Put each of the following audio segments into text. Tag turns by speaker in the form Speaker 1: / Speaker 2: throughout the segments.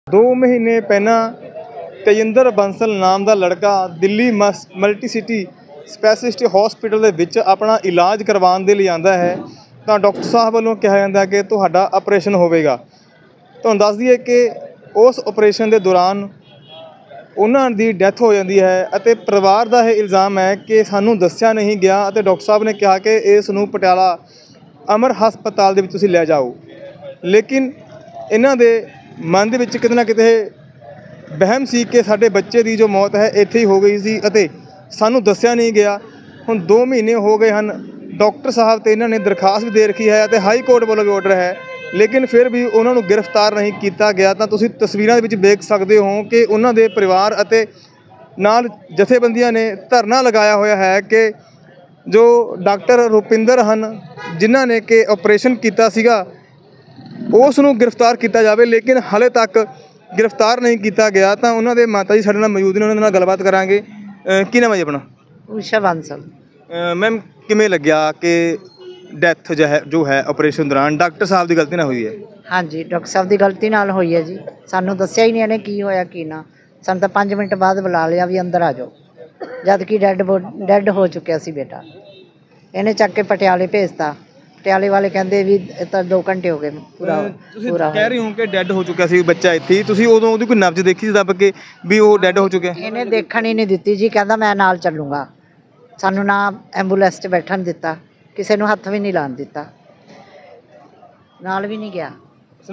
Speaker 1: 2 ਮਹੀਨੇ ਪਹਿਲਾਂ ਤੇਜਿੰਦਰ ਬੰਸਲ ਨਾਮ ਦਾ ਲੜਕਾ Delhi multi city specialist hospital ਦੇ ਵਿੱਚ ਆਪਣਾ ਇਲਾਜ ਕਰਵਾਉਣ ਦੇ ਲਈ ਆਉਂਦਾ ਹੈ ਤਾਂ ਡਾਕਟਰ ਸਾਹਿਬ ਵੱਲੋਂ ਕਿਹਾ ਜਾਂਦਾ ਕਿ ਤੁਹਾਡਾ ਆਪਰੇਸ਼ਨ ਹੋਵੇਗਾ। ਤੁਹਾਨੂੰ ਦੱਸ ਦਈਏ ਕਿ ਉਸ ਆਪਰੇਸ਼ਨ ਦੇ ਦੌਰਾਨ ਉਹਨਾਂ ਦੀ ਡੈਥ ਹੋ ਜਾਂਦੀ ਹੈ ਅਤੇ ਪਰਿਵਾਰ ਦਾ ਇਹ ਇਲਜ਼ਾਮ ਹੈ ਕਿ ਸਾਨੂੰ ਦੱਸਿਆ ਨਹੀਂ ਗਿਆ ਅਤੇ ਡਾਕਟਰ ਸਾਹਿਬ ਨੇ ਕਿਹਾ ਕਿ ਇਸ ਨੂੰ ਪਟਿਆਲਾ ਅਮਰ ਹਸਪਤਾਲ ਦੇ ਵਿੱਚ ਤੁਸੀਂ ਲੈ ਜਾਓ। ਲੇਕਿਨ ਇਹਨਾਂ ਦੇ ਮਨ ਦੇ ਵਿੱਚ ਕਿਤੇ ਨਾ ਕਿਤੇ ਵਹਿਮ ਸੀ ਕਿ ਸਾਡੇ ਬੱਚੇ ਦੀ ਜੋ ਮੌਤ ਹੈ ਇੱਥੇ ਹੀ ਹੋ ਗਈ ਸੀ ਅਤੇ ਸਾਨੂੰ ਦੱਸਿਆ ਨਹੀਂ ਗਿਆ। ਹੁਣ 2 ਮਹੀਨੇ ਹੋ ਗਏ ਹਨ, ਡਾਕਟਰ ਸਾਹਿਬ ਤੇ ਇਹਨਾਂ ਨੇ ਦਰਖਾਸਤ ਵੀ ਦੇ ਰੱਖੀ ਹੈ ਅਤੇ ਹਾਈ ਕੋਰਟ ਵੱਲੋਂ ਵੀ ਆਰਡਰ ਹੈ, ਲੇਕਿਨ ਫਿਰ ਵੀ ਉਹਨਾਂ ਨੂੰ ਗ੍ਰਿਫਤਾਰ ਨਹੀਂ ਕੀਤਾ ਗਿਆ। ਤਾਂ ਤੁਸੀਂ ਤਸਵੀਰਾਂ ਦੇ ਵਿੱਚ ਦੇਖ ਸਕਦੇ ਹੋ ਕਿ ਉਹਨਾਂ ਦੇ ਪਰਿਵਾਰ ਅਤੇ ਨਾਲ ਜਥੇਬੰਦੀਆਂ ਨੇ ਧਰਨਾ ਲਗਾਇਆ ਹੋਇਆ ਹੈ ਕਿ ਜੋ ਡਾਕਟਰ ਰੁਪਿੰਦਰ ਹਨ ਜਿਨ੍ਹਾਂ ਨੇ ਕਿ ਆਪਰੇਸ਼ਨ ਕੀਤਾ ਸੀਗਾ ਉਸ ਨੂੰ ਗ੍ਰਿਫਤਾਰ ਕੀਤਾ ਜਾਵੇ, ਲੇਕਿਨ ਹਾਲੇ ਤੱਕ ਗ੍ਰਿਫਤਾਰ ਨਹੀਂ ਕੀਤਾ ਗਿਆ। ਤਾਂ ਉਹਨਾਂ ਦੇ ਮਾਤਾ ਜੀ ਸਾਡੇ ਨਾਲ ਮੌਜੂਦ ਨੇ, ਉਹਨਾਂ ਦੇ ਨਾਲ ਗੱਲਬਾਤ ਕਰਾਂਗੇ। ਕੀ ਨਾਮ ਹੈ ਜੀ ਆਪਣਾ?
Speaker 2: ਊਸ਼ਾ ਬਾਂਸਲ।
Speaker 1: ਮੈਮ ਕਿਵੇਂ ਲੱਗਿਆ ਕਿ ਡੈਥ ਜੋ ਹੈ ਆਪਰੇਸ਼ਨ ਦੌਰਾਨ ਡਾਕਟਰ ਸਾਹਿਬ ਦੀ ਗਲਤੀ ਨਾਲ ਹੋਈ ਹੈ?
Speaker 2: ਹਾਂਜੀ, ਡਾਕਟਰ ਸਾਹਿਬ ਦੀ ਗਲਤੀ ਨਾਲ ਹੋਈ ਹੈ ਜੀ। ਸਾਨੂੰ ਦੱਸਿਆ ਹੀ ਨਹੀਂ ਇਹਨੇ ਕੀ ਹੋਇਆ ਕੀ ਨਾ। ਸਾਨੂੰ ਤਾਂ 5 ਮਿੰਟ ਬਾਅਦ ਬੁਲਾ ਲਿਆ ਵੀ ਅੰਦਰ ਆ ਜਾਓ, ਜਦ ਕਿ ਡੈਡ ਹੋ ਚੁੱਕਿਆ ਸੀ ਬੇਟਾ। ਇਹਨੇ ਚੱਕ ਕੇ ਪਟਿਆਲੇ ਭੇਜਤਾ। ਪਟਿਆਲੇ ਵਾਲੇ ਕਹਿੰਦੇ ਵੀ ਇਹ ਤਾਂ 2 ਘੰਟੇ ਹੋ ਗਏ ਪੂਰਾ
Speaker 1: ਕਹਿ ਰਹੇ ਹੋ ਕਿ ਡੈਡ ਹੋ ਚੁੱਕਿਆ ਸੀ ਬੱਚਾ ਇੱਥੇ, ਤੁਸੀਂ ਉਦੋਂ ਉਹਦੀ ਕੋਈ ਨਬਜ਼ ਦੇਖੀ ਸੀ ਦੱਬ ਕੇ ਵੀ ਉਹ ਡੈਡ ਹੋ ਚੁੱਕਿਆ?
Speaker 2: ਇਹਨੇ ਦੇਖਣ ਹੀ ਨਹੀਂ ਦਿੱਤੀ ਜੀ, ਕਹਿੰਦਾ ਮੈਂ ਨਾਲ ਚੱਲੂੰਗਾ। ਸਾਨੂੰ ਨਾ ਐਂਬੂਲੈਂਸ 'ਚ ਬੈਠਣ ਦਿੱਤਾ, ਕਿਸੇ ਨੂੰ ਹੱਥ ਵੀ ਨਹੀਂ ਲਾਉਣ ਦਿੱਤਾ, ਨਾਲ ਵੀ ਨਹੀਂ ਗਿਆ।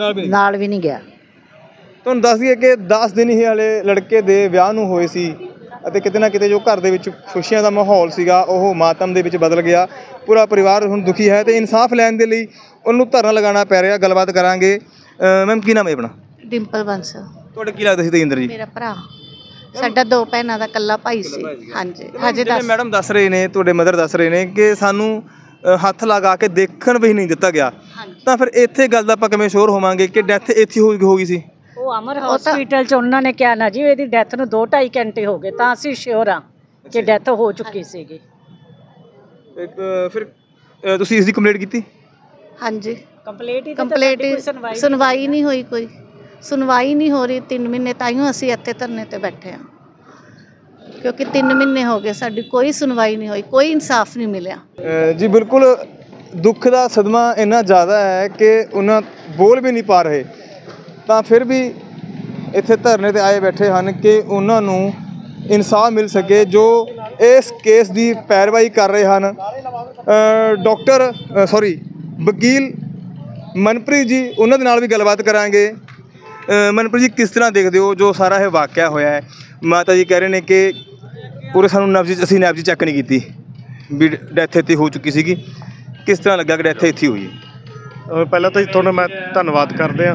Speaker 1: ਤੁਹਾਨੂੰ ਦੱਸ ਦਈਏ ਕਿ 10 ਦਿਨ ਹੀ ਵਾਲੇ ਲੜਕੇ ਦੇ ਵਿਆਹ ਨੂੰ ਹੋਏ ਸੀ ਅਤੇ ਕਿਤੇ ਨਾ ਕਿਤੇ ਜੋ ਘਰ ਦੇ ਵਿੱਚ ਖੁਸ਼ੀਆਂ ਦਾ ਮਾਹੌਲ ਸੀਗਾ ਉਹ ਮਾਤਮ ਦੇ ਵਿੱਚ ਬਦਲ ਗਿਆ। ਪੂਰਾ ਪਰਿਵਾਰ ਹੁਣ ਦੁਖੀ ਹੈ ਅਤੇ ਇਨਸਾਫ ਲੈਣ ਦੇ ਲਈ ਉਹਨੂੰ ਧਰਨਾ ਲਗਾਉਣਾ ਪੈ ਰਿਹਾ। ਗੱਲਬਾਤ ਕਰਾਂਗੇ। ਮੈਮ ਕੀ ਨਾਮ ਹੈ ਆਪਣਾ?
Speaker 3: ਡਿੰਪਲ ਬੰਸਲ।
Speaker 1: ਤੁਹਾਡਾ ਕੀ ਲੱਗਦਾ ਸੀ ਤੇਜਿੰਦਰ ਜੀ?
Speaker 3: ਮੇਰਾ ਭਰਾ, ਸਾਡਾ 2 ਭੈਣਾਂ ਦਾ ਇਕੱਲਾ ਭਾਈ ਸੀ। ਹਾਂਜੀ, ਹਜੇ ਦੱਸ
Speaker 1: ਮੈਡਮ ਦੱਸ ਰਹੇ ਨੇ, ਤੁਹਾਡੇ ਮਦਰ ਦੱਸ ਰਹੇ ਨੇ ਕਿ ਸਾਨੂੰ ਹੱਥ ਲਗਾ ਕੇ ਦੇਖਣ ਵੀ ਨਹੀਂ ਦਿੱਤਾ ਗਿਆ। ਤਾਂ ਫਿਰ ਇੱਥੇ ਗੱਲ ਦਾ ਆਪਾਂ ਕਿਵੇਂ ਸ਼ੋਰ ਹੋਵਾਂਗੇ ਕਿ ਡੈਥ ਇੱਥੇ ਹੋ ਗਈ ਸੀ?
Speaker 4: ਉਹ ਅਮਰ ਹਸਪੀਟਲ 'ਚ ਉਹਨਾਂ ਨੇ ਕਿਹਾ ਨਾ ਜੀ ਇਹਦੀ ਡੈਥ ਨੂੰ 2-2.5 ਘੰਟੇ ਹੋ ਗਏ, ਤਾਂ ਅਸੀਂ ਸ਼ੋਰ ਹਾਂ ਕਿ ਡੈਥ ਹੋ ਚੁੱਕੀ ਸੀਗੀ।
Speaker 1: ਫਿਰ ਤੁਸੀਂ ਇਸ ਦੀ ਕੰਪਲੇਂਟ ਕੀਤੀ?
Speaker 3: ਹਾਂਜੀ,
Speaker 4: ਕੰਪਲੀਟ
Speaker 3: ਸੁਣਵਾਈ ਨਹੀਂ ਹੋਈ, ਕੋਈ ਸੁਣਵਾਈ ਨਹੀਂ ਹੋ ਰਹੀ 3 ਮਹੀਨੇ। ਤਾਈਓ ਅਸੀਂ ਇੱਥੇ ਧਰਨੇ ਤੇ ਬੈਠੇ ਹਾਂ, ਕਿਉਂਕਿ 3 ਮਹੀਨੇ ਹੋ ਗਏ ਸਾਡੀ ਕੋਈ ਸੁਣਵਾਈ ਨਹੀਂ ਹੋਈ, ਕੋਈ ਇਨਸਾਫ ਨਹੀਂ ਮਿਲਿਆ।
Speaker 1: ਜੀ ਬਿਲਕੁਲ, ਦੁੱਖ ਦਾ ਸਦਮਾ ਇੰਨਾ ਜ਼ਿਆਦਾ ਹੈ ਕਿ ਉਹਨਾਂ ਬੋਲ ਵੀ ਨਹੀਂ ਪਾ ਰਹੇ। ਤਾਂ ਫਿਰ ਵੀ ਇੱਥੇ ਧਰਨੇ ਤੇ ਆਏ ਬੈਠੇ ਹਨ ਕਿ ਉਹਨਾਂ ਨੂੰ ਇਨਸਾਫ ਮਿਲ ਸਕੇ। ਜੋ ਇਸ ਕੇਸ ਦੀ ਪੈਰਵਾਈ ਕਰ ਰਹੇ ਹਨ ਵਕੀਲ ਮਨਪ੍ਰੀਤ ਜੀ, ਉਹਨਾਂ ਦੇ ਨਾਲ ਵੀ ਗੱਲਬਾਤ ਕਰਾਂਗੇ। ਮਨਪ੍ਰੀਤ ਜੀ, ਕਿਸ ਤਰ੍ਹਾਂ ਦੇਖਦੇ ਹੋ ਜੋ ਸਾਰਾ ਇਹ ਵਾਕਿਆ ਹੋਇਆ ਹੈ? ਮਾਤਾ ਜੀ ਕਹਿ ਰਹੇ ਨੇ ਕਿ ਪੂਰੇ ਸਾਨੂੰ ਅਸੀਂ ਨਬਜ਼ ਚੈੱਕ ਨਹੀਂ ਕੀਤੀ ਵੀ ਡੈਥ ਇੱਥੇ ਹੋ ਚੁੱਕੀ ਸੀਗੀ। ਕਿਸ ਤਰ੍ਹਾਂ ਲੱਗਾ ਕਿ ਡੈਥ ਇੱਥੇ ਹੋਈ ਹੈ?
Speaker 5: ਪਹਿਲਾਂ ਤਾਂ ਤੁਹਾਨੂੰ ਮੈਂ ਧੰਨਵਾਦ ਕਰਦੇ ਹਾਂ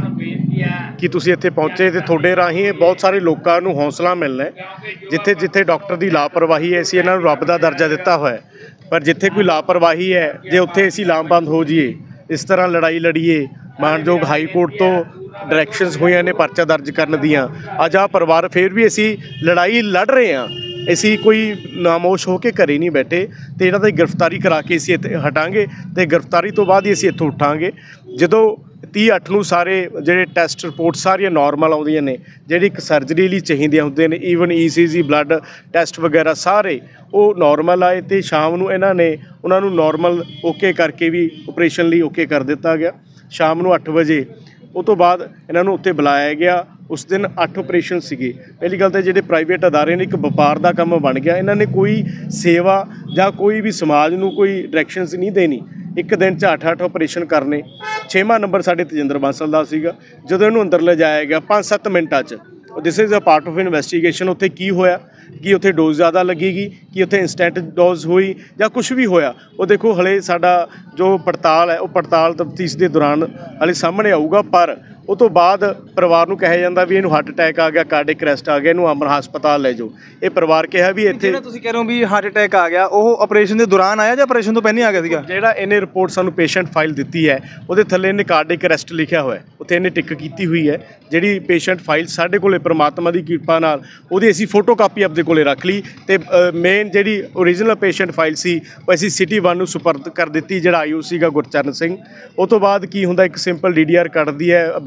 Speaker 5: ਕਿ ਤੁਸੀਂ ਇੱਥੇ ਪਹੁੰਚੇ ਅਤੇ ਤੁਹਾਡੇ ਰਾਹੀਂ ਇਹ ਬਹੁਤ ਸਾਰੇ ਲੋਕਾਂ ਨੂੰ ਹੌਸਲਾ ਮਿਲਣਾ ਜਿੱਥੇ ਜਿੱਥੇ ਡਾਕਟਰ ਦੀ ਲਾਪਰਵਾਹੀ ਹੈ। ਅਸੀਂ ਇਹਨਾਂ ਨੂੰ ਰੱਬ ਦਾ ਦਰਜਾ ਦਿੱਤਾ ਹੋਇਆ, ਪਰ ਜਿੱਥੇ ਕੋਈ ਲਾਪਰਵਾਹੀ ਹੈ ਜੇ ਉੱਥੇ ਅਸੀਂ ਲਾਮਬੰਦ ਹੋ ਜਾਈਏ, ਇਸ ਤਰ੍ਹਾਂ ਲੜਾਈ ਲੜੀਏ। ਮਾਨਯੋਗ ਹਾਈ ਕੋਰਟ ਤੋਂ ਡਾਇਰੈਕਸ਼ਨਸ ਹੋਈਆਂ ਨੇ ਪਰਚਾ ਦਰਜ ਕਰਨ ਦੀਆਂ। ਅੱਜ ਆਹ ਪਰਿਵਾਰ ਫਿਰ ਵੀ ਅਸੀਂ ਲੜਾਈ ਲੜ ਰਹੇ ਹਾਂ, ਅਸੀਂ ਕੋਈ ਨਾਮੋਸ਼ ਹੋ ਕੇ ਘਰੇ ਨਹੀਂ ਬੈਠੇ ਅਤੇ ਇਹਨਾਂ ਦੀ ਗ੍ਰਿਫਤਾਰੀ ਕਰਾ ਕੇ ਅਸੀਂ ਇੱਥੇ ਹਟਾਂਗੇ ਅਤੇ ਗ੍ਰਿਫਤਾਰੀ ਤੋਂ ਬਾਅਦ ਹੀ ਅਸੀਂ ਇੱਥੋਂ ਉੱਠਾਂਗੇ। ਜਦੋਂ 30/8 ਨੂੰ ਸਾਰੇ ਜਿਹੜੇ ਟੈਸਟ ਰਿਪੋਰਟ ਸਾਰੀਆਂ ਨੋਰਮਲ ਆਉਂਦੀਆਂ ਨੇ, ਜਿਹੜੀ ਇੱਕ ਸਰਜਰੀ ਲਈ ਚਾਹੀਦੀਆਂ ਹੁੰਦੀਆਂ ਨੇ, ਈਵਨ ECG ਬਲੱਡ ਟੈਸਟ ਵਗੈਰਾ ਸਾਰੇ ਉਹ ਨੋਰਮਲ ਆਏ ਅਤੇ ਸ਼ਾਮ ਨੂੰ ਇਹਨਾਂ ਨੇ ਉਹਨਾਂ ਨੂੰ ਨੋਰਮਲ ਓਕੇ ਕਰਕੇ ਵੀ ਆਪਰੇਸ਼ਨ ਲਈ ਓਕੇ ਕਰ ਦਿੱਤਾ ਗਿਆ ਸ਼ਾਮ ਨੂੰ 8 ਵਜੇ। ਉਹ ਤੋਂ ਬਾਅਦ ਇਹਨਾਂ ਨੂੰ ਉੱਥੇ ਬੁਲਾਇਆ ਗਿਆ। ਉਸ ਦਿਨ 8 ਆਪਰੇਸ਼ਨ ਸੀਗੇ। ਪਹਿਲੀ ਗੱਲ ਤਾਂ ਜਿਹੜੇ ਪ੍ਰਾਈਵੇਟ ਅਦਾਰੇ ਨੇ ਇੱਕ ਵਪਾਰ ਦਾ ਕੰਮ ਬਣ ਗਿਆ। ਇਹਨਾਂ ਨੇ ਕੋਈ ਸੇਵਾ ਜਾਂ ਕੋਈ ਵੀ ਸਮਾਜ ਨੂੰ ਕੋਈ ਡਾਇਰੈਕਸ਼ਨਸ ਨਹੀਂ ਦੇਣੀ। ਇੱਕ ਦਿਨ 'ਚ 8 ਆਪਰੇਸ਼ਨ ਕਰਨੇ। 6ਵਾਂ ਨੰਬਰ ਸਾਡੇ ਤੇਜਿੰਦਰ ਬਾਂਸਲ ਦਾ ਸੀਗਾ। ਜਦੋਂ ਇਹਨੂੰ ਅੰਦਰ ਲਿਜਾਇਆ ਗਿਆ 5-7 ਮਿੰਟਾਂ 'ਚ, this is a part of investigation, ਉੱਥੇ ਕੀ ਹੋਇਆ, ਕਿ ਉੱਥੇ ਡੋਜ਼ ਜ਼ਿਆਦਾ ਲੱਗੇਗੀ, ਕਿ ਉੱਥੇ ਇੰਸਟੈਂਟ ਡੋਜ਼ ਹੋਈ ਜਾਂ ਕੁਛ ਵੀ ਹੋਇਆ, ਉਹ ਦੇਖੋ ਹਲੇ ਸਾਡਾ ਜੋ ਪੜਤਾਲ ਹੈ ਉਹ ਪੜਤਾਲ ਤਫਤੀਸ਼ ਦੇ ਦੌਰਾਨ ਹਲੇ ਸਾਹਮਣੇ ਆਊਗਾ। ਪਰ ਉਹ ਤੋਂ ਬਾਅਦ ਪਰਿਵਾਰ ਨੂੰ ਕਿਹਾ ਜਾਂਦਾ ਵੀ ਇਹਨੂੰ ਹਾਰਟ ਅਟੈਕ ਆ ਗਿਆ, ਕਾਰਡਿਕ ਅਰੈਸਟ ਆ ਗਿਆ, ਇਹਨੂੰ ਅਮਰ ਹਸਪਤਾਲ ਲੈ ਜਾਓ। ਇਹ ਪਰਿਵਾਰ ਕਿਹਾ ਵੀ ਇੱਥੇ
Speaker 1: ਤੁਸੀਂ ਕਹਿ ਰਹੇ ਹੋ ਵੀ ਹਾਰਟ ਅਟੈਕ ਆ ਗਿਆ, ਉਹ ਆਪਰੇਸ਼ਨ ਦੇ ਦੌਰਾਨ ਆਇਆ ਜਾਂ ਆਪਰੇਸ਼ਨ ਤੋਂ ਪਹਿਲਾਂ ਆ ਗਿਆ ਸੀਗਾ?
Speaker 5: ਜਿਹੜਾ ਇਹਨੇ ਰਿਪੋਰਟ ਸਾਨੂੰ ਪੇਸ਼ੈਂਟ ਫਾਈਲ ਦਿੱਤੀ ਹੈ ਉਹਦੇ ਥੱਲੇ ਇਹਨੇ ਕਾਰਡਿਕ ਅਰੈਸਟ ਲਿਖਿਆ ਹੋਇਆ, ਉੱਥੇ ਇਹਨੇ ਟਿਕ ਕੀਤੀ ਹੋਈ ਹੈ। ਜਿਹੜੀ ਪੇਸ਼ੈਂਟ ਫਾਈਲ ਸਾਡੇ ਕੋਲੇ ਪਰਮਾਤਮਾ ਦੀ ਕਿਰਪਾ ਨਾਲ ਉਹਦੀ ਅਸੀਂ ਫੋਟੋ ਕਾਪੀ ਆਪਣੇ ਕੋਲੇ ਰੱਖ ਲਈ ਅਤੇ ਮੇਨ ਜਿਹੜੀ ਓਰੀਜਨਲ ਪੇਸ਼ੈਂਟ ਫਾਈਲ ਸੀ ਉਹ ਅਸੀਂ ਸਿਟੀ 1 ਨੂੰ ਸੁਪਰਦ ਕਰ ਦਿੱਤੀ, ਜਿਹੜਾ IO ਸੀਗਾ ਗੁਰਚਰਨ ਸਿੰਘ। ਉਹ ਤੋਂ ਬਾਅਦ ਕੀ ਹੁੰਦਾ, ਇੱਕ ਸਿੰਪਲ DDR ਕੱਢਦੀ ਹੈ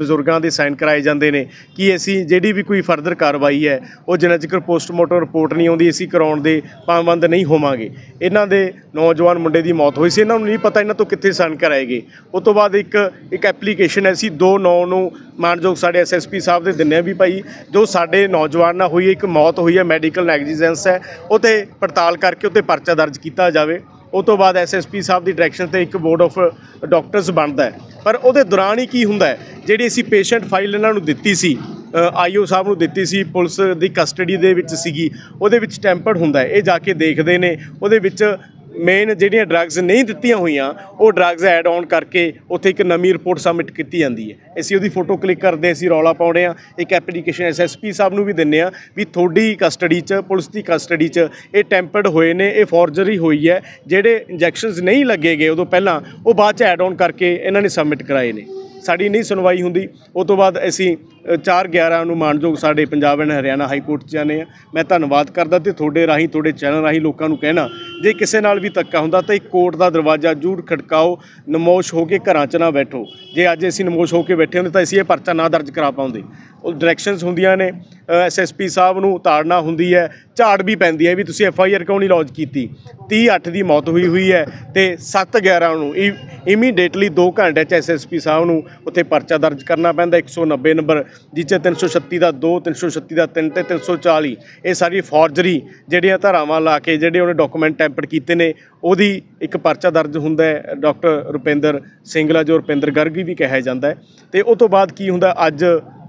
Speaker 5: ਬਜ਼ੁਰਗਾਂ ਦੇ ਸਾਈਨ ਕਰਾਏ ਜਾਂਦੇ ਨੇ ਕਿ ਅਸੀਂ ਜਿਹੜੀ ਵੀ ਕੋਈ ਫਰਦਰ ਕਾਰਵਾਈ ਹੈ ਉਹ ਜਿੰਨਾ ਚਿਰ ਪੋਸਟਮਾਰਟਮ ਰਿਪੋਰਟ ਨਹੀਂ ਆਉਂਦੀ ਅਸੀਂ ਕਰਾਉਣ ਦੇ ਪਾਬੰਦ ਨਹੀਂ ਹੋਵਾਂਗੇ। ਇਹਨਾਂ ਦੇ ਨੌਜਵਾਨ ਮੁੰਡੇ ਦੀ ਮੌਤ ਹੋਈ ਸੀ, ਇਹਨਾਂ ਨੂੰ ਨਹੀਂ ਪਤਾ ਇਹਨਾਂ ਤੋਂ ਕਿੱਥੇ ਸਾਈਨ ਕਰਾਏ ਗਏ। ਉਸ ਤੋਂ ਬਾਅਦ ਇੱਕ ਐਪਲੀਕੇਸ਼ਨ ਅਸੀਂ 2/9 ਨੂੰ ਮਾਨਯੋਗ ਸਾਡੇ SSP ਸਾਹਿਬ ਦੇ ਦਿੰਦੇ ਹਾਂ ਵੀ ਭਾਈ ਜੋ ਸਾਡੇ ਨੌਜਵਾਨ ਨਾਲ ਹੋਈ ਇੱਕ ਮੌਤ ਹੋਈ ਹੈ, ਮੈਡੀਕਲ ਨੈਗਲੀਜੈਂਸ ਹੈ, ਉਹ 'ਤੇ ਪੜਤਾਲ ਕਰਕੇ ਉੱਤੇ ਪਰਚਾ ਦਰਜ ਕੀਤਾ ਜਾਵੇ। ਉਹ ਤੋਂ ਬਾਅਦ SSP ਸਾਹਿਬ ਦੀ ਡਾਇਰੈਕਸ਼ਨ 'ਤੇ ਇੱਕ ਬੋਰਡ ਆਫ ਡਾਕਟਰਸ ਬਣਦਾ ਹੈ। ਪਰ ਉਹਦੇ ਦੌਰਾਨ ਹੀ ਕੀ ਹੁੰਦਾ ਹੈ, ਜਿਹੜੀ ਅਸੀਂ ਪੇਸ਼ੈਂਟ ਫਾਈਲ ਇਹਨਾਂ ਨੂੰ ਦਿੱਤੀ ਸੀ, IO ਸਾਹਿਬ ਨੂੰ ਦਿੱਤੀ ਸੀ, ਪੁਲਿਸ ਦੀ ਕਸਟਡੀ ਦੇ ਵਿੱਚ ਸੀਗੀ, ਉਹਦੇ ਵਿੱਚ ਟੈਂਪਰਡ ਹੁੰਦਾ ਹੈ। ਇਹ ਜਾ ਕੇ ਦੇਖਦੇ ਨੇ, ਉਹਦੇ ਵਿੱਚ ਮੇਨ ਜਿਹੜੀਆਂ ਡਰੱਗਸ ਨਹੀਂ ਦਿੱਤੀਆਂ ਹੋਈਆਂ ਉਹ ਡਰੱਗਸ ਐਡ ਔਨ ਕਰਕੇ ਉੱਥੇ ਇੱਕ ਨਵੀਂ ਰਿਪੋਰਟ ਸਬਮਿਟ ਕੀਤੀ ਜਾਂਦੀ ਹੈ। ਅਸੀਂ ਉਹਦੀ ਫੋਟੋ ਕਲਿੱਕ ਕਰਦੇ, ਅਸੀਂ ਰੌਲਾ ਪਾਉਂਦੇ ਹਾਂ, ਇੱਕ ਐਪਲੀਕੇਸ਼ਨ SSP ਸਾਹਿਬ ਨੂੰ ਵੀ ਦਿੰਦੇ ਹਾਂ ਵੀ ਤੁਹਾਡੀ ਕਸਟਡੀ 'ਚ, ਪੁਲਿਸ ਦੀ ਕਸਟਡੀ 'ਚ ਇਹ ਟੈਂਪਰਡ ਹੋਏ ਨੇ, ਇਹ ਫੋਰਜਰੀ ਹੋਈ ਹੈ, ਜਿਹੜੇ ਇੰਜੈਕਸ਼ਨਸ ਨਹੀਂ ਲੱਗੇ ਗਏ ਉਦੋਂ ਪਹਿਲਾਂ ਉਹ ਬਾਅਦ 'ਚ ਐਡ ਔਨ ਕਰਕੇ ਇਹਨਾਂ ਨੇ ਸਬਮਿਟ ਕਰਾਏ ਨੇ। ਸਾਡੀ ਨਹੀਂ ਸੁਣਵਾਈ ਹੁੰਦੀ। ਉਸ ਤੋਂ ਬਾਅਦ ਅਸੀਂ 4/11 ਨੂੰ ਮਾਨਯੋਗ ਸਾਡੇ Punjab and Haryana high court 'ਚ ਜਾਂਦੇ ਹਾਂ। ਮੈਂ ਧੰਨਵਾਦ ਕਰਦਾ ਤੇ ਤੁਹਾਡੇ ਰਾਹੀਂ, ਤੁਹਾਡੇ ਚੈਨਲ ਰਾਹੀਂ ਲੋਕਾਂ ਨੂੰ ਕਹਿਣਾ, ਜੇ ਕਿਸੇ ਨਾਲ ਵੀ ਧੱਕਾ ਹੁੰਦਾ ਤਾਂ ਇੱਕ ਕੋਰਟ ਦਾ ਦਰਵਾਜ਼ਾ ਜ਼ਰੂਰ ਖੜਕਾਓ, ਨਮੋਸ਼ ਹੋ ਕੇ ਘਰਾਂ 'ਚ ਨਾ ਬੈਠੋ। ਜੇ ਅੱਜ ਅਸੀਂ ਨਮੋਸ਼ ਹੋ ਕੇ ਬੈਠੇ ਹੁੰਦੇ ਤਾਂ ਅਸੀਂ ਇਹ ਪਰਚਾ ਨਾ ਦਰਜ ਕਰਾ ਪਾਉਂਦੇ। ਉਹ ਡਾਇਰੈਕਸ਼ਨਸ ਹੁੰਦੀਆਂ ਨੇ, SSP ਸਾਹਿਬ ਨੂੰ ਤਾੜਨਾ ਹੁੰਦੀ ਹੈ, ਝਾੜ ਵੀ ਪੈਂਦੀ ਹੈ ਵੀ ਤੁਸੀਂ FIR ਕਿਉਂ ਨਹੀਂ ਲੌਜ ਕੀਤੀ। 30/8 ਦੀ ਮੌਤ ਹੋਈ ਹੈ ਤੇ 7/11 ਨੂੰ ਇਮੀਡੀਏਟਲੀ 2 ਘੰਟੇ 'ਚ SSP ਸਾਹਿਬ ਨੂੰ ਉੱਥੇ ਪਰਚਾ ਦਰਜ ਕਰਨਾ ਪੈਂਦਾ 190 ਨੰਬਰ, ਜਿਸ 'ਚ 336 ਦਾ 2, 336 ਦਾ 3 ਤੇ 340 ਇਹ ਸਾਰੀ ਫੋਰਜਰੀ ਜਿਹੜੀਆਂ ਧਾਰਾਵਾਂ ਲਾ ਕੇ ਜਿਹੜੇ ਉਹਨੇ ਡਾਕੂਮੈਂਟ ਟੈਂਪਰ ਕੀਤੇ ਨੇ ਉਹਦੀ ਇੱਕ ਪਰਚਾ ਦਰਜ ਹੁੰਦਾ ਹੈ। ਡਾਕਟਰ ਰੁਪਿੰਦਰ ਸਿੰਗਲਾ ਜੋ ਰੁਪਿੰਦਰ ਗਰਗ ਵੀ ਕਿਹਾ ਜਾਂਦਾ ਹੈ। ਤੇ ਉਹ ਤੋਂ ਬਾਅਦ ਕੀ ਹੁੰਦਾ, ਅੱਜ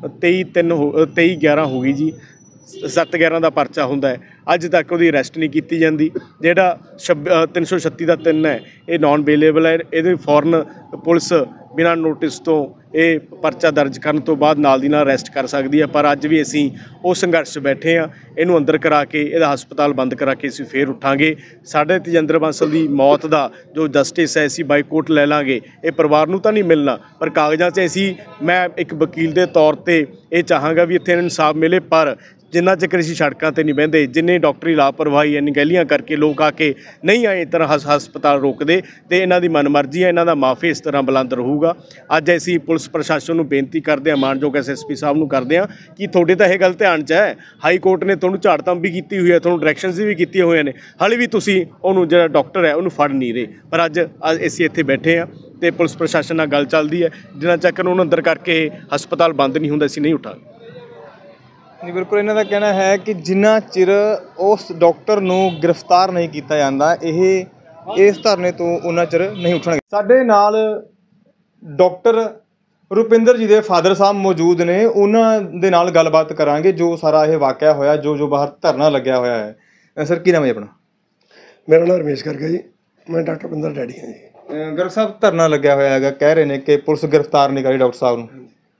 Speaker 5: 23/11 ਹੋ ਗਈ ਜੀ, 7/11 ਦਾ ਪਰਚਾ ਹੁੰਦਾ ਹੈ। ਅੱਜ ਤੱਕ ਉਹਦੀ ਅਰੈਸਟ ਨਹੀਂ ਕੀਤੀ ਜਾਂਦੀ। ਜਿਹੜਾ 336 ਦਾ 3 ਹੈ ਇਹ ਨਾਨ ਅਵੇਲੇਬਲ ਹੈ। ਇਹਦੇ ਫੌਰਨ ਪੁਲਿਸ ਬਿਨਾਂ ਨੋਟਿਸ ਤੋਂ ਇਹ ਪਰਚਾ ਦਰਜ ਕਰਨ ਤੋਂ ਬਾਅਦ ਨਾਲ ਦੀ ਨਾਲ ਅਰੈਸਟ ਕਰ ਸਕਦੀ ਹੈ। ਪਰ ਅੱਜ ਵੀ ਅਸੀਂ ਉਹ ਸੰਘਰਸ਼ 'ਚ ਬੈਠੇ ਹਾਂ। ਇਹਨੂੰ ਅੰਦਰ ਕਰਾ ਕੇ, ਇਹਦਾ ਹਸਪਤਾਲ ਬੰਦ ਕਰਾ ਕੇ ਅਸੀਂ ਫੇਰ ਉੱਠਾਂਗੇ। ਸਾਡੇ ਤੇਜਿੰਦਰ ਬਾਂਸਲ ਦੀ ਮੌਤ ਦਾ ਜੋ ਜਸਟਿਸ ਹੈ ਅਸੀਂ ਬਾਈਕੋਟ ਲੈ ਲਾਂਗੇ। ਇਹ ਪਰਿਵਾਰ ਨੂੰ ਤਾਂ ਨਹੀਂ ਮਿਲਣਾ, ਪਰ ਕਾਗਜ਼ਾਂ 'ਚ ਮੈਂ ਇੱਕ ਵਕੀਲ ਦੇ ਤੌਰ 'ਤੇ ਇਹ ਚਾਹਾਂਗਾ ਵੀ ਇੱਥੇ ਇਨਸਾਫ ਮਿਲੇ। ਪਰ ਜਿੰਨਾ ਚਿਰ ਅਸੀਂ ਸੜਕਾਂ 'ਤੇ ਨਹੀਂ ਬਹਿੰਦੇ, ਜਿੰਨੇ ਡਾਕਟਰੀ ਲਾਪਰਵਾਹੀ ਅਣਗਹਿਲੀਆਂ ਕਰਕੇ ਲੋਕ ਆ ਕੇ ਨਹੀਂ ਆਏ ਇਸ ਤਰ੍ਹਾਂ ਹਸਪਤਾਲ ਰੋਕਦੇ, ਅਤੇ ਇਹਨਾਂ ਦੀ ਮਨਮਰਜ਼ੀ ਹੈ, ਇਹਨਾਂ ਦਾ ਮਾਫੀ ਇਸ ਤਰ੍ਹਾਂ ਬੁਲੰਦ ਰਹੂਗਾ। ਅੱਜ ਅਸੀਂ ਪੁਲਿਸ ਪ੍ਰਸ਼ਾਸਨ ਨੂੰ ਬੇਨਤੀ ਕਰਦੇ ਹਾਂ, ਮਾਨਯੋਗ SSP ਸਾਹਿਬ ਨੂੰ ਕਰਦੇ ਹਾਂ ਕਿ ਤੁਹਾਡੇ ਤਾਂ ਇਹ ਗੱਲ ਧਿਆਨ 'ਚ ਹੈ, ਹਾਈ ਕੋਰਟ ਨੇ ਤੁਹਾਨੂੰ ਝਾੜ ਧੰਮ ਵੀ ਕੀਤੀ ਹੋਈ ਹੈ, ਤੁਹਾਨੂੰ ਡਾਇਰੈਕਸ਼ਨਸ ਵੀ ਕੀਤੀਆਂ ਹੋਈਆਂ ਨੇ, ਹਾਲੇ ਵੀ ਤੁਸੀਂ ਉਹਨੂੰ ਜਿਹੜਾ ਡਾਕਟਰ ਹੈ ਉਹਨੂੰ ਫੜ ਨਹੀਂ ਰਹੇ। ਪਰ ਅੱਜ ਅਸੀਂ ਇੱਥੇ ਬੈਠੇ ਹਾਂ ਅਤੇ ਪੁਲਿਸ ਪ੍ਰਸ਼ਾਸਨ ਨਾਲ ਗੱਲ ਚੱਲਦੀ ਹੈ। ਜਿੰਨਾ ਚੱਕਰ ਉਹਨੂੰ ਅੰਦਰ ਕਰਕੇ ਹਸਪਤਾਲ ਬੰਦ ਨਹੀਂ ਹੁੰਦਾ ਅਸੀਂ ਨਹੀਂ ਉੱਠਾਂਗੇ।
Speaker 1: ਨਹੀਂ, ਬਿਲਕੁਲ ਇਹਨਾਂ ਦਾ ਕਹਿਣਾ ਹੈ ਕਿ ਜਿੰਨਾ ਚਿਰ ਉਸ ਡਾਕਟਰ ਨੂੰ ਗ੍ਰਿਫਤਾਰ ਨਹੀਂ ਕੀਤਾ ਜਾਂਦਾ ਇਸ ਧਰਨੇ ਤੋਂ ਉਹਨਾਂ ਚਿਰ ਨਹੀਂ ਉੱਠਣਗੇ। ਸਾਡੇ ਨਾਲ ਡਾਕਟਰ ਰੁਪਿੰਦਰ ਜੀ ਦੇ ਫਾਦਰ ਸਾਹਿਬ ਮੌਜੂਦ ਨੇ, ਉਹਨਾਂ ਦੇ ਨਾਲ ਗੱਲਬਾਤ ਕਰਾਂਗੇ ਜੋ ਸਾਰਾ ਇਹ ਵਾਕਿਆ ਹੋਇਆ, ਜੋ ਬਾਹਰ ਧਰਨਾ ਲੱਗਿਆ ਹੋਇਆ ਹੈ। ਸਰ ਕੀ ਨਾਮ ਹੈ ਆਪਣਾ?
Speaker 6: ਮੇਰਾ ਨਾਮ ਰਮੇਸ਼ ਕਰਕੇ ਜੀ, ਮੈਂ ਡਾਕਟਰ ਰੁਪਿੰਦਰ ਡੈਡੀ ਹਾਂ ਜੀ।
Speaker 1: ਗਰਗ ਸਾਹਿਬ ਧਰਨਾ ਲੱਗਿਆ ਹੋਇਆ ਹੈਗਾ, ਕਹਿ ਰਹੇ ਨੇ ਕਿ ਪੁਲਿਸ ਗ੍ਰਿਫਤਾਰ ਨਹੀਂ ਕਰੀ ਡਾਕਟਰ ਸਾਹਿਬ ਨੂੰ।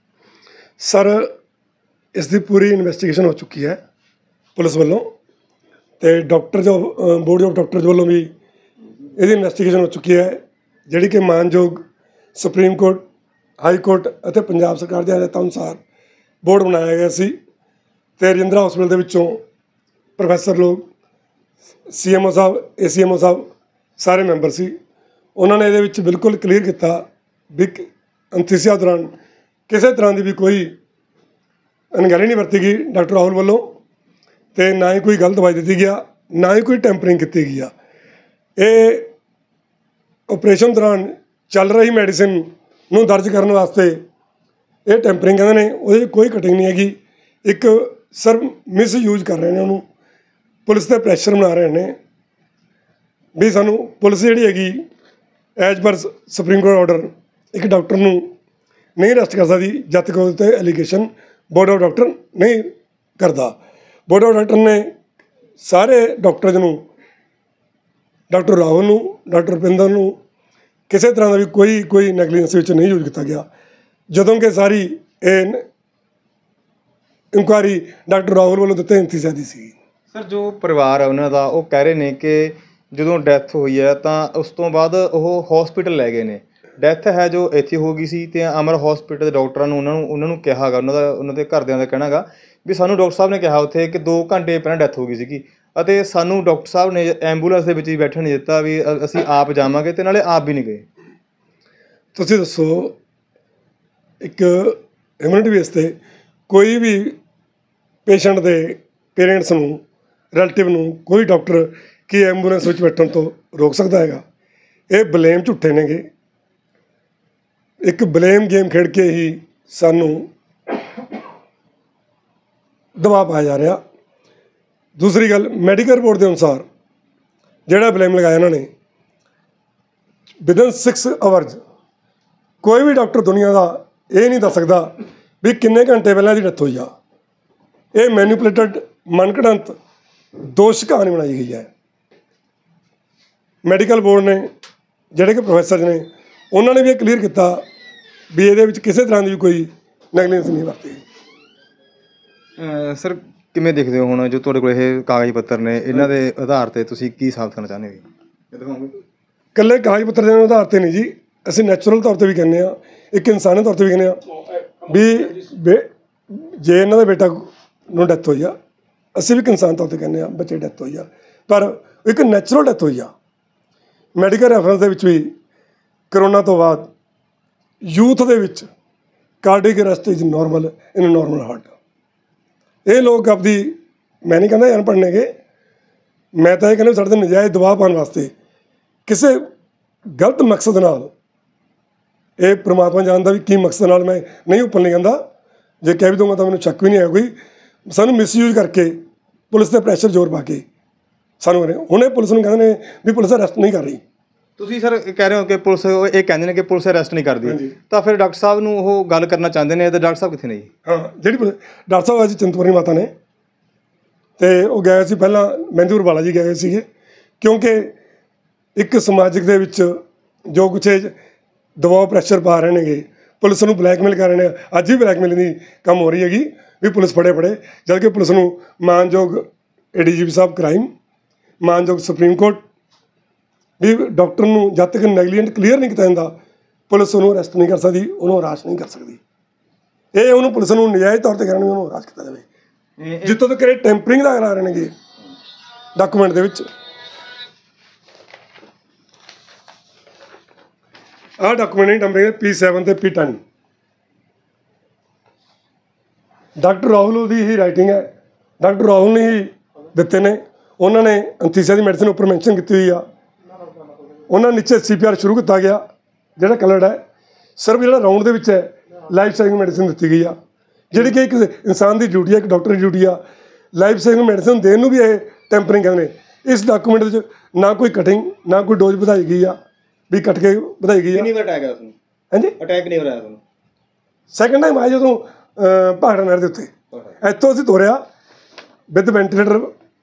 Speaker 6: ਸਰ ਇਸ ਦੀ ਪੂਰੀ ਇਨਵੈਸਟੀਗੇਸ਼ਨ ਹੋ ਚੁੱਕੀ ਹੈ ਪੁਲਿਸ ਵੱਲੋਂ, ਅਤੇ ਡਾਕਟਰ ਜੋ ਬੋਰਡ ਆਫ ਡਾਕਟਰਸ ਵੱਲੋਂ ਵੀ ਇਹਦੀ ਇਨਵੈਸਟੀਗੇਸ਼ਨ ਹੋ ਚੁੱਕੀ ਹੈ, ਜਿਹੜੀ ਕਿ ਮਾਨਯੋਗ ਸੁਪਰੀਮ ਕੋਰਟ, ਹਾਈ ਕੋਰਟ ਅਤੇ ਪੰਜਾਬ ਸਰਕਾਰ ਦੇ ਹਦਾਇਤਾਂ ਅਨੁਸਾਰ ਬੋਰਡ ਬਣਾਇਆ ਗਿਆ ਸੀ। ਅਤੇ ਰਜਿੰਦਰਾ ਹਸਪਤਾਲ ਦੇ ਵਿੱਚੋਂ ਪ੍ਰੋਫੈਸਰ ਲੋਕ, CMO ਸਾਹਿਬ, ACMO ਸਾਹਿਬ ਸਾਰੇ ਮੈਂਬਰ ਸੀ। ਉਹਨਾਂ ਨੇ ਇਹਦੇ ਵਿੱਚ ਬਿਲਕੁਲ ਕਲੀਅਰ ਕੀਤਾ ਵੀ ਅਨਸਥੀਸੀਆ ਦੌਰਾਨ ਕਿਸੇ ਤਰ੍ਹਾਂ ਦੀ ਵੀ ਕੋਈ ਅਣਗਹਿਲੀ ਨਹੀਂ ਵਰਤੀ ਗਈ ਡਾਕਟਰ ਰਾਹੁਲ ਵੱਲੋਂ, ਅਤੇ ਨਾ ਹੀ ਕੋਈ ਗਲਤ ਦਵਾਈ ਦਿੱਤੀ ਗਿਆ, ਨਾ ਹੀ ਕੋਈ ਟੈਂਪਰਿੰਗ ਕੀਤੀ ਗਈ ਆ। ਇਹ ਆਪਰੇਸ਼ਨ ਦੌਰਾਨ ਚੱਲ ਰਹੀ ਮੈਡੀਸਿਨ ਨੂੰ ਦਰਜ ਕਰਨ ਵਾਸਤੇ ਇਹ ਟੈਂਪਰਿੰਗ ਕਹਿੰਦੇ ਨੇ, ਉਹਦੇ ਕੋਈ ਕਟਿੰਗ ਨਹੀਂ ਹੈਗੀ। ਇੱਕ ਸਰ ਮਿਸਯੂਜ਼ ਕਰ ਰਹੇ ਨੇ ਉਹਨੂੰ, ਪੁਲਿਸ 'ਤੇ ਪ੍ਰੈਸ਼ਰ ਬਣਾ ਰਹੇ ਨੇ ਵੀ ਸਾਨੂੰ ਪੁਲਿਸ ਜਿਹੜੀ ਹੈਗੀ as per supreme court order ਇੱਕ ਡਾਕਟਰ ਨੂੰ ਨਹੀਂ ਅਰੈਸਟ ਕਰ ਸਕਦੀ ਜਦ ਤੱਕ ਉਹਦੇ 'ਤੇ ਐਲੀਗੇਸ਼ਨ ਬੋਰਡ ਆਫ ਡਾਕਟਰ ਨਹੀਂ ਕਰਦਾ। ਬੋਰਡ ਆਫ ਡਾਕਟਰ ਨੇ ਸਾਰੇ ਡਾਕਟਰਸ ਨੂੰ, ਡਾਕਟਰ ਰਾਹੁਲ ਨੂੰ, ਡਾਕਟਰ ਰੁਪਿੰਦਰ ਨੂੰ ਕਿਸੇ ਤਰ੍ਹਾਂ ਦਾ ਵੀ ਕੋਈ ਨੈਗਲੀਜੈਂਸ ਵਿੱਚ ਨਹੀਂ ਯੂਜ਼ ਕੀਤਾ ਗਿਆ, ਜਦੋਂ ਕਿ ਸਾਰੀ ਇਹ ਇਨਕੁਆਇਰੀ ਡਾਕਟਰ ਰਾਹੁਲ ਵੱਲੋਂ ਦਿੱਤੇ ਇੰਤਜ਼ਾਰ ਦੀ ਸੀ।
Speaker 1: ਸਰ ਜੋ ਪਰਿਵਾਰ ਹੈ ਉਹਨਾਂ ਦਾ, ਉਹ ਕਹਿ ਰਹੇ ਨੇ ਕਿ ਜਦੋਂ ਡੈਥ ਹੋਈ ਹੈ ਤਾਂ ਉਸ ਤੋਂ ਬਾਅਦ ਉਹ ਹੌਸਪੀਟਲ ਲੈ ਗਏ ਨੇ। ਡੈਥ ਹੈ ਜੋ ਇੱਥੇ ਹੋ ਗਈ ਸੀ ਅਤੇ ਅਮਰ ਹੌਸਪੀਟਲ ਦੇ ਡਾਕਟਰਾਂ ਨੂੰ ਉਹਨਾਂ ਨੂੰ ਕਿਹਾ ਗਾ, ਉਹਨਾਂ ਦੇ ਘਰਦਿਆਂ ਦਾ ਕਹਿਣਾ ਗਾ ਵੀ ਸਾਨੂੰ ਡਾਕਟਰ ਸਾਹਿਬ ਨੇ ਕਿਹਾ ਉੱਥੇ ਕਿ 2 ਘੰਟੇ ਪਹਿਲਾਂ ਡੈਥ ਹੋ ਗਈ ਸੀਗੀ, ਅਤੇ ਸਾਨੂੰ ਡਾਕਟਰ ਸਾਹਿਬ ਨੇ ਐਂਬੂਲੈਂਸ ਦੇ ਵਿੱਚ ਵੀ ਬੈਠਣ ਨਹੀਂ ਦਿੱਤਾ ਵੀ ਅਸੀਂ ਆਪ ਜਾਵਾਂਗੇ, ਅਤੇ ਨਾਲੇ ਆਪ ਵੀ ਨਹੀਂ ਗਏ।
Speaker 6: ਤੁਸੀਂ ਦੱਸੋ, ਇੱਕ ਇਮਿਊਨਿਟੀ ਬੇਸ ਤੇ ਕੋਈ ਵੀ ਪੇਸ਼ੈਂਟ ਦੇ ਪੇਰੈਂਟਸ ਨੂੰ, ਰਿਲੇਟਿਵ ਨੂੰ ਕੋਈ ਡਾਕਟਰ ਕੀ ਐਂਬੂਲੈਂਸ ਵਿੱਚ ਬੈਠਣ ਤੋਂ ਰੋਕ ਸਕਦਾ ਹੈਗਾ? ਇਹ ਬਲੇਮ ਝੂਠੇ ਨੇਗੇ। ਇੱਕ ਬਲੇਮ ਗੇਮ ਖੇਡ ਕੇ ਹੀ ਸਾਨੂੰ ਦਬਾਅ ਪਾਇਆ ਜਾ ਰਿਹਾ। ਦੂਸਰੀ ਗੱਲ, ਮੈਡੀਕਲ ਰਿਪੋਰਟ ਦੇ ਅਨੁਸਾਰ ਜਿਹੜਾ ਬਲੇਮ ਲਗਾਇਆ ਇਹਨਾਂ ਨੇ, ਵਿਦਨ 6 ਆਵਰਸ ਕੋਈ ਵੀ ਡਾਕਟਰ ਦੁਨੀਆ ਦਾ ਇਹ ਨਹੀਂ ਦੱਸ ਸਕਦਾ ਵੀ ਕਿੰਨੇ ਘੰਟੇ ਪਹਿਲਾਂ ਇਹਦੀ ਡੈਥ ਹੋਈ ਆ। ਇਹ ਮੈਨੀਪੂਲੇਟਡ ਮਨਘੜੰਤ ਦੋਸ਼ ਕਹਾਣੀ ਬਣਾਈ ਗਈ ਹੈ। ਮੈਡੀਕਲ ਬੋਰਡ ਨੇ, ਜਿਹੜੇ ਕਿ ਪ੍ਰੋਫੈਸਰ ਨੇ, ਉਹਨਾਂ ਨੇ ਵੀ ਇਹ ਕਲੀਅਰ ਕੀਤਾ ਵੀ ਇਹਦੇ ਵਿੱਚ ਕਿਸੇ ਤਰ੍ਹਾਂ ਦੀ ਕੋਈ ਨੈਗਲੀਜੈਂਸ ਨਹੀਂ ਵਰਤੀ।
Speaker 1: ਸਰ ਕਿਵੇਂ ਦੇਖਦੇ ਹੋ ਹੁਣ ਜੋ ਤੁਹਾਡੇ ਕੋਲ ਇਹ ਕਾਗਜ਼ ਪੱਤਰ ਨੇ, ਇਹਨਾਂ ਦੇ ਆਧਾਰ ਤੇ ਤੁਸੀਂ ਕੀ ਸਾਬਤ ਕਰਨਾ ਚਾਹੁੰਦੇ ਹੋ? ਇਹ ਦਿਖਾਓਗੇ?
Speaker 6: ਇਕੱਲੇ ਕਾਗਜ਼ ਪੱਤਰ ਦੇ ਆਧਾਰ ਤੇ ਨਹੀਂ ਜੀ, ਅਸੀਂ ਨੈਚੁਰਲ ਤੌਰ ਤੇ ਵੀ ਕਹਿੰਦੇ ਹਾਂ, ਇੱਕ ਇਨਸਾਨੀ ਤੌਰ ਤੇ ਵੀ ਕਹਿੰਦੇ ਹਾਂ ਵੀ ਜੇ ਇਹਨਾਂ ਦਾ ਬੇਟਾ ਨੂੰ ਡੈਥ ਹੋਈ ਆ, ਅਸੀਂ ਵੀ ਇੱਕ ਇਨਸਾਨ ਤੌਰ ਤੇ ਕਹਿੰਦੇ ਹਾਂ ਬੱਚੇ ਡੈਥ ਹੋਈ ਆ, ਪਰ ਇੱਕ ਨੈਚੁਰਲ ਡੈਥ ਹੋਈ ਆ। ਮੈਡੀਕਲ ਰੈਫਰੈਂਸ ਦੇ ਵਿੱਚ ਵੀ ਕਰੋਨਾ ਤੋਂ ਬਾਅਦ ਯੂਥ ਦੇ ਵਿੱਚ cardiac arrest is normal in normal heart. ਇਹ ਲੋਕ ਆਪਦੀ, ਮੈਂ ਨਹੀਂ ਕਹਿੰਦਾ ਅਨਪੜ੍ਹ ਨੇਗੇ, ਮੈਂ ਤਾਂ ਇਹ ਕਹਿੰਦਾ ਸਾਡੇ 'ਤੇ ਨਜਾਇਜ਼ ਦਬਾਅ ਪਾਉਣ ਵਾਸਤੇ ਕਿਸੇ ਗਲਤ ਮਕਸਦ ਨਾਲ, ਇਹ ਪ੍ਰਮਾਤਮਾ ਜਾਣਦਾ ਵੀ ਕੀ ਮਕਸਦ ਨਾਲ, ਮੈਂ ਨਹੀਂ ਉੱਪਰ ਨਹੀਂ ਕਹਿੰਦਾ, ਜੇ ਕਹਿ ਵੀ ਦਊਂਗਾ ਤਾਂ ਮੈਨੂੰ ਸ਼ੱਕ ਵੀ ਨਹੀਂ ਹੈ ਕੋਈ, ਸਾਨੂੰ ਮਿਸਯੂਜ਼ ਕਰਕੇ ਪੁਲਿਸ 'ਤੇ ਪ੍ਰੈਸ਼ਰ ਜ਼ੋਰ ਪਾ ਕੇ ਸਾਨੂੰ ਹੁਣੇ ਪੁਲਿਸ ਨੂੰ ਕਹਿੰਦੇ ਨੇ ਵੀ ਪੁਲਿਸ ਅਰੈਸਟ ਨਹੀਂ ਕਰ ਰਹੀ।
Speaker 1: ਤੁਸੀਂ ਸਰ ਕਹਿ ਰਹੇ ਹੋ ਕਿ ਪੁਲਿਸ, ਇਹ ਕਹਿੰਦੇ ਨੇ ਕਿ ਪੁਲਿਸ ਅਰੈਸਟ ਨਹੀਂ ਕਰਦੀ, ਤਾਂ ਫਿਰ ਡਾਕਟਰ ਸਾਹਿਬ ਨੂੰ ਉਹ ਗੱਲ ਕਰਨਾ ਚਾਹੁੰਦੇ ਨੇ, ਤਾਂ ਡਾਕਟਰ ਸਾਹਿਬ ਕਿੱਥੇ ਨੇ ਜੀ?
Speaker 6: ਹਾਂ, ਜਿਹੜੀ ਡਾਕਟਰ ਸਾਹਿਬ ਅੱਜ ਚਿੰਤਪੁਰਨੀ ਮਾਤਾ ਨੇ, ਅਤੇ ਉਹ ਗਏ ਸੀ ਪਹਿਲਾਂ ਮਹਿੰਦੂਰ ਬਾਲਾ ਜੀ ਗਏ ਸੀਗੇ, ਕਿਉਂਕਿ ਇੱਕ ਸਮਾਜਿਕ ਦੇ ਵਿੱਚ ਜੋ ਕੁਛ ਦਬਾਅ ਪ੍ਰੈਸ਼ਰ ਪਾ ਰਹੇ ਨੇਗੇ, ਪੁਲਿਸ ਨੂੰ ਬਲੈਕਮੇਲ ਕਰ ਰਹੇ ਨੇ। ਅੱਜ ਵੀ ਬਲੈਕਮੇਲਿੰਗ ਦੀ ਕੰਮ ਹੋ ਰਹੀ ਹੈਗੀ ਵੀ ਪੁਲਿਸ ਫੜੇ ਜਦ ਕਿ ਪੁਲਿਸ ਨੂੰ ਮਾਨਯੋਗ ADGP ਸਾਹਿਬ ਕ੍ਰਾਈਮ, ਮਾਨਯੋਗ ਸੁਪਰੀਮ ਕੋਰਟ ਵੀ ਡਾਕਟਰ ਨੂੰ ਜਦ ਤੱਕ ਨੈਗਲੀਜੈਂਟ ਕਲੀਅਰ ਨਹੀਂ ਕੀਤਾ ਜਾਂਦਾ, ਪੁਲਿਸ ਉਹਨੂੰ ਅਰੈਸਟ ਨਹੀਂ ਕਰ ਸਕਦੀ, ਉਹਨੂੰ ਹਰਾਸ਼ ਨਹੀਂ ਕਰ ਸਕਦੀ। ਇਹ ਉਹਨੂੰ ਪੁਲਿਸ ਨੂੰ ਨਜਾਇਜ਼ ਤੌਰ 'ਤੇ ਕਰਨ ਵੀ ਉਹਨੂੰ ਹਰਾਸ਼ ਕੀਤਾ ਜਾਵੇ। ਜਿੱਥੋਂ ਤੱਕ ਇਹ ਟੈਂਪਰਿੰਗ ਦਾ ਕਰਾ ਰਹੇ ਨੇਗੇ ਡਾਕੂਮੈਂਟ ਦੇ ਵਿੱਚ, ਆਹ ਡਾਕੂਮੈਂਟ ਨਹੀਂ ਟੈਂਪਰਿੰਗ P7 ਤੇ P10 ਡਾਕਟਰ ਰਾਹੁਲ ਦੀ ਹੀ ਰਾਈਟਿੰਗ ਹੈ, ਡਾਕਟਰ ਰਾਹੁਲ ਨੇ ਹੀ ਦਿੱਤੇ ਨੇ। ਉਹਨਾਂ ਨੇ ਅੰਥੀਸੀਆ ਦੀ ਮੈਡੀਸਨ ਉੱਪਰ ਮੈਂਸ਼ਨ ਕੀਤੀ ਹੋਈ ਆ, ਉਹਨਾਂ ਨੀਚੇ CPR ਸ਼ੁਰੂ ਕੀਤਾ ਗਿਆ ਜਿਹੜਾ ਕਲਰਡ ਹੈ। ਸਿਰਫ ਜਿਹੜਾ ਰਾਊਂਡ ਦੇ ਵਿੱਚ ਹੈ ਲਾਈਫ ਸੇਵਿੰਗ ਮੈਡੀਸਨ ਦਿੱਤੀ ਗਈ ਆ, ਜਿਹੜੀ ਕਿ ਇੱਕ ਇਨਸਾਨ ਦੀ ਡਿਊਟੀ ਹੈ, ਇੱਕ ਡਾਕਟਰ ਦੀ ਡਿਊਟੀ ਆ। ਲਾਈਫ ਸੇਵਿੰਗ ਮੈਡੀਸਨ ਦੇਣ ਨੂੰ ਵੀ ਇਹ ਟੈਂਪਰਿੰਗ ਕਹਿੰਦੇ ਨੇ। ਇਸ ਡਾਕੂਮੈਂਟ ਵਿੱਚ ਨਾ ਕੋਈ ਕਟਿੰਗ, ਨਾ ਕੋਈ ਡੋਜ਼ ਵਧਾਈ ਗਈ ਆ ਵੀ ਕੱਟ ਕੇ ਵਧਾਈ ਗਈ ਆ।
Speaker 1: ਕਿੰਨੀ ਵਾਰ ਅਟੈਕ ਆਇਆ ਤੁਹਾਨੂੰ?
Speaker 6: ਹਾਂਜੀ,
Speaker 1: ਅਟੈਕ ਨਹੀਂ ਹੋ ਰਿਹਾ ਤੁਹਾਨੂੰ?
Speaker 6: ਸੈਕਿੰਡ ਟਾਈਮ ਆਇਆ ਜਦੋਂ ਭਾਖੜਾ ਨਹਿਰ ਦੇ ਉੱਤੇ, ਇੱਥੋਂ ਅਸੀਂ ਤੋਰਿਆ with ventilator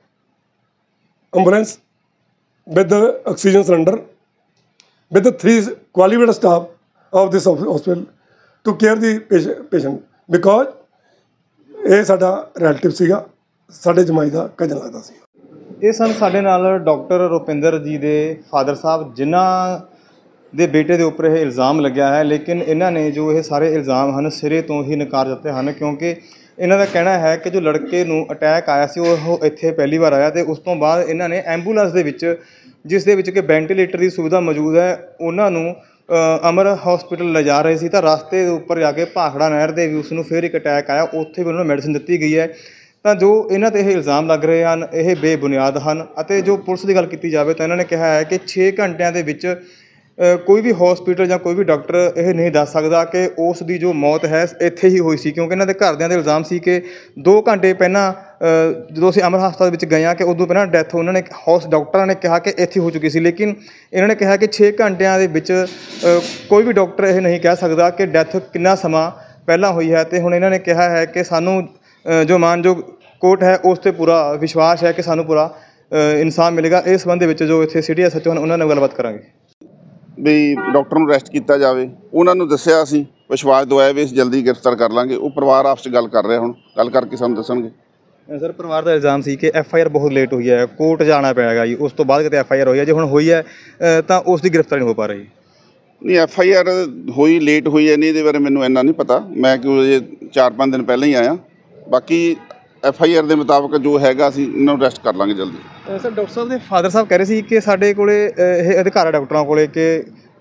Speaker 6: ambulance, with oxygen cylinder, with the 3 qualified staff of this hospital to care the patient because ਇਹ ਸਾਡਾ ਰਿਲੇਟਿਵ ਸੀਗਾ, ਸਾਡੇ ਜਮਾਈ ਦਾ ਕਜ਼ਨ ਲੱਗਦਾ ਸੀ।
Speaker 1: ਇਹ ਸਨ ਸਾਡੇ ਨਾਲ ਡਾਕਟਰ ਰੁਪਿੰਦਰ ਜੀ ਦੇ ਫਾਦਰ ਸਾਹਿਬ, ਜਿਨ੍ਹਾਂ ਦੇ ਬੇਟੇ ਦੇ ਉੱਪਰ ਇਹ ਇਲਜ਼ਾਮ ਲੱਗਿਆ ਹੈ, ਲੇਕਿਨ ਇਹਨਾਂ ਨੇ ਜੋ ਇਹ ਸਾਰੇ ਇਲਜ਼ਾਮ ਹਨ ਸਿਰੇ ਤੋਂ ਹੀ ਨਕਾਰ ਦਿੱਤੇ ਹਨ, ਕਿਉਂਕਿ ਇਹਨਾਂ ਦਾ ਕਹਿਣਾ ਹੈ ਕਿ ਜੋ ਲੜਕੇ ਨੂੰ ਅਟੈਕ ਆਇਆ ਸੀ ਉਹ ਇੱਥੇ ਪਹਿਲੀ ਵਾਰ ਆਇਆ, ਅਤੇ ਉਸ ਤੋਂ ਬਾਅਦ ਇਹਨਾਂ ਨੇ ਐਂਬੂਲੈਂਸ ਦੇ ਵਿੱਚ, ਜਿਸ ਦੇ ਵਿੱਚ ਕਿ ਵੈਂਟੀਲੇਟਰ ਦੀ ਸੁਵਿਧਾ ਮੌਜੂਦ ਹੈ, ਉਹਨਾਂ ਨੂੰ ਅਮਰ ਹਸਪੀਟਲ ਲਿਜਾ ਰਹੇ ਸੀ, ਤਾਂ ਰਸਤੇ ਦੇ ਉੱਪਰ ਜਾ ਕੇ ਭਾਖੜਾ ਨਹਿਰ ਦੇ ਵੀ ਉਸ ਨੂੰ ਫਿਰ ਇੱਕ ਅਟੈਕ ਆਇਆ, ਉੱਥੇ ਵੀ ਉਹਨਾਂ ਨੂੰ ਮੈਡੀਸਨ ਦਿੱਤੀ ਗਈ ਹੈ। ਤਾਂ ਜੋ ਇਹਨਾਂ 'ਤੇ ਇਹ ਇਲਜ਼ਾਮ ਲੱਗ ਰਹੇ ਹਨ ਇਹ ਬੇਬੁਨਿਆਦ ਹਨ, ਅਤੇ ਜੋ ਪੁਲਿਸ ਦੀ ਗੱਲ ਕੀਤੀ ਜਾਵੇ ਤਾਂ ਇਹਨਾਂ ਨੇ ਕਿਹਾ ਹੈ ਕਿ 6 ਘੰਟਿਆਂ ਦੇ ਵਿੱਚ ਕੋਈ ਵੀ ਹਸਪੀਟਲ ਜਾਂ ਕੋਈ ਵੀ ਡਾਕਟਰ ਇਹ ਨਹੀਂ ਦੱਸ ਸਕਦਾ ਕਿ ਉਸ ਦੀ ਜੋ ਮੌਤ ਹੈ ਇੱਥੇ ਹੀ ਹੋਈ ਸੀ, ਕਿਉਂਕਿ ਇਹਨਾਂ ਦੇ ਘਰਦਿਆਂ ਦੇ ਇਲਜ਼ਾਮ ਸੀ ਕਿ 2 ਘੰਟੇ ਪਹਿਲਾਂ ਜਦੋਂ ਅਸੀਂ ਅਮਰ ਹਸਪਤਾਲ ਵਿੱਚ ਗਏ ਹਾਂ ਕਿ ਉਦੋਂ ਪਹਿਲਾਂ ਡੈਥ ਉਹਨਾਂ ਨੇ ਡਾਕਟਰਾਂ ਨੇ ਕਿਹਾ ਕਿ ਇੱਥੇ ਹੋ ਚੁੱਕੀ ਸੀ, ਲੇਕਿਨ ਇਹਨਾਂ ਨੇ ਕਿਹਾ ਕਿ 6 ਘੰਟਿਆਂ ਦੇ ਵਿੱਚ ਕੋਈ ਵੀ ਡਾਕਟਰ ਇਹ ਨਹੀਂ ਕਹਿ ਸਕਦਾ ਕਿ ਡੈਥ ਕਿੰਨਾ ਸਮਾਂ ਪਹਿਲਾਂ ਹੋਈ ਹੈ। ਅਤੇ ਹੁਣ ਇਹਨਾਂ ਨੇ ਕਿਹਾ ਹੈ ਕਿ ਸਾਨੂੰ ਜੋ ਮਾਨਯੋਗ ਕੋਰਟ ਹੈ ਉਸ 'ਤੇ ਪੂਰਾ ਵਿਸ਼ਵਾਸ ਹੈ ਕਿ ਸਾਨੂੰ ਪੂਰਾ ਇਨਸਾਫ ਮਿਲੇਗਾ। ਇਸ ਸੰਬੰਧ ਦੇ ਵਿੱਚ ਜੋ ਇੱਥੇ ਸਿਟੀ SHO ਹਨ ਉਹਨਾਂ ਨਾਲ ਗੱਲਬਾਤ ਕਰਾਂਗੇ
Speaker 7: ਵੀ ਡਾਕਟਰ ਨੂੰ ਅਰੈਸਟ ਕੀਤਾ ਜਾਵੇ। ਉਹਨਾਂ ਨੂੰ ਦੱਸਿਆ, ਅਸੀਂ ਵਿਸ਼ਵਾਸ ਦਵਾਇਆ ਵੀ ਅਸੀਂ ਜਲਦੀ ਗ੍ਰਿਫਤਾਰ ਕਰ ਲਾਂਗੇ। ਉਹ ਪਰਿਵਾਰ ਆਪਸ 'ਚ ਗੱਲ ਕਰ ਰਿਹਾ, ਹੁਣ ਗੱਲ ਕਰਕੇ ਸਾਨੂੰ ਦੱਸਣਗੇ।
Speaker 1: ਸਰ, ਪਰਿਵਾਰ ਦਾ ਇਲਜ਼ਾਮ ਸੀ ਕਿ FIR ਬਹੁਤ ਲੇਟ ਹੋਈ ਹੈ, ਕੋਰਟ ਜਾਣਾ ਪਏਗਾ ਜੀ, ਉਸ ਤੋਂ ਬਾਅਦ ਕਿਤੇ FIR ਹੋਈ ਹੈ, ਜੇ ਹੁਣ ਹੋਈ ਹੈ ਤਾਂ ਉਸ ਦੀ ਗ੍ਰਿਫਤਾਰੀ ਨਹੀਂ ਹੋ ਪਾ ਰਹੀ।
Speaker 7: ਨਹੀਂ, FIR ਹੋਈ ਲੇਟ ਹੋਈ ਹੈ ਨਹੀਂ, ਇਹਦੇ ਬਾਰੇ ਮੈਨੂੰ ਇੰਨਾ ਨਹੀਂ ਪਤਾ, ਮੈਂ ਕਿਉਂ ਇਹ 4-5 ਦਿਨ ਪਹਿਲਾਂ ਹੀ ਆਇਆ। ਬਾਕੀ FIR ਦੇ ਮੁਤਾਬਕ ਜੋ ਹੈਗਾ ਅਸੀਂ ਇਹਨਾਂ ਨੂੰ ਅਰੈਸਟ ਕਰ ਲਾਂਗੇ ਜਲਦੀ।
Speaker 1: ਸਰ, ਡਾਕਟਰ ਸਾਹਿਬ ਦੇ ਫਾਦਰ ਸਾਹਿਬ ਕਹਿ ਰਹੇ ਸੀ ਕਿ ਸਾਡੇ ਕੋਲੇ ਇਹ ਅਧਿਕਾਰ ਹੈ ਡਾਕਟਰਾਂ ਕੋਲੇ ਕਿ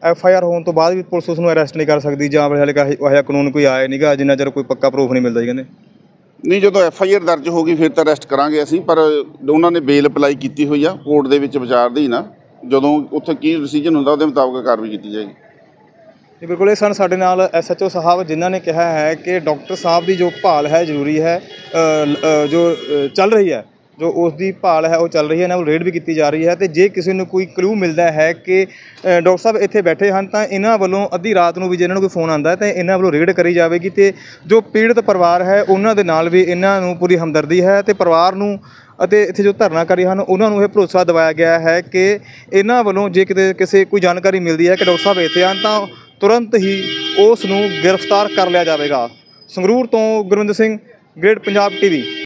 Speaker 1: FIR ਹੋਣ ਤੋਂ ਬਾਅਦ ਵੀ ਪੁਲਿਸ ਉਸ ਨੂੰ ਅਰੈਸਟ ਨਹੀਂ ਕਰ ਸਕਦੀ, ਜਾਂ ਹਾਲੇ ਇਹੋ ਜਿਹਾ ਕਾਨੂੰਨ ਕੋਈ ਆਇਆ ਨਹੀਂਗਾ ਜਿੰਨਾ ਚਿਰ ਕੋਈ ਪੱਕਾ ਪ੍ਰੂਫ ਨਹੀਂ ਮਿਲਦਾ ਜੀ ਕਹਿੰਦੇ?
Speaker 7: ਨਹੀਂ, ਜਦੋਂ FIR ਦਰਜ ਹੋ ਗਈ ਫਿਰ ਤਾਂ ਅਰੈਸਟ ਕਰਾਂਗੇ ਅਸੀਂ, ਪਰ ਉਹਨਾਂ ਨੇ ਬੇਲ ਅਪਲਾਈ ਕੀਤੀ ਹੋਈ ਆ ਕੋਰਟ ਦੇ ਵਿੱਚ ਵਿਚਾਰ ਦੀ ਨਾ, ਜਦੋਂ ਉੱਥੇ ਕੀ ਡਿਸੀਜਨ ਹੁੰਦਾ ਉਹਦੇ ਮੁਤਾਬਕ ਕਾਰਵਾਈ ਕੀਤੀ ਜਾਏਗੀ।
Speaker 1: ਜੀ ਬਿਲਕੁਲ, ਇਹ ਸਨ ਸਾਡੇ ਨਾਲ SHO ਸਾਹਿਬ, ਜਿਨ੍ਹਾਂ ਨੇ ਕਿਹਾ ਹੈ ਕਿ ਡਾਕਟਰ ਸਾਹਿਬ ਦੀ ਜੋ ਭਾਲ ਹੈ ਜ਼ਰੂਰੀ ਹੈ, ਜੋ ਚੱਲ ਰਹੀ ਹੈ, ਜੋ ਉਸ ਦੀ ਭਾਲ ਹੈ ਉਹ ਚੱਲ ਰਹੀ ਹੈ, ਇਹਨਾਂ ਵੱਲ ਰੇਡ ਵੀ ਕੀਤੀ ਜਾ ਰਹੀ ਹੈ। ਤੇ ਜੇ ਕਿਸੇ ਨੂੰ ਕੋਈ ਕਲੂ ਮਿਲਦਾ ਹੈ ਕਿ ਡਾਕਟਰ ਸਾਹਿਬ ਇੱਥੇ ਬੈਠੇ ਹਨ, ਤਾਂ ਇਹਨਾਂ ਵੱਲੋਂ ਅੱਧੀ ਰਾਤ ਨੂੰ ਵੀ ਜੇ ਇਹਨਾਂ ਨੂੰ ਕੋਈ ਫੋਨ ਆਉਂਦਾ ਤਾਂ ਇਹਨਾਂ ਵੱਲੋਂ ਰੇਡ ਕਰੀ ਜਾਵੇਗੀ। ਤੇ ਜੋ ਪੀੜਤ ਪਰਿਵਾਰ ਹੈ ਉਹਨਾਂ ਦੇ ਨਾਲ ਵੀ ਇਹਨਾਂ ਨੂੰ ਪੂਰੀ ਹਮਦਰਦੀ ਹੈ, ਤੇ ਪਰਿਵਾਰ ਨੂੰ ਅਤੇ ਇੱਥੇ ਜੋ ਧਰਨਾਕਾਰੀ ਹਨ ਉਹਨਾਂ ਨੂੰ ਇਹ ਭਰੋਸਾ ਦਿਵਾਇਆ ਗਿਆ ਹੈ ਕਿ ਇਹਨਾਂ ਵੱਲੋਂ ਜੇ ਕਿਤੇ ਕਿਸੇ ਕੋਈ ਜਾਣਕਾਰੀ ਮਿਲਦੀ ਹੈ ਕਿ ਡਾਕਟਰ ਸਾਹਿਬ ਇੱਥੇ ਹਨ, ਤਾਂ ਤੁਰੰਤ ਹੀ ਉਸ ਨੂੰ ਗ੍ਰਿਫਤਾਰ ਕਰ ਲਿਆ ਜਾਵੇਗਾ। ਸੰਗਰੂਰ ਤੋਂ ਗੁਰਵਿੰਦਰ ਸਿੰਘ, ਗ੍ਰੇਟ ਪੰਜਾਬ TV।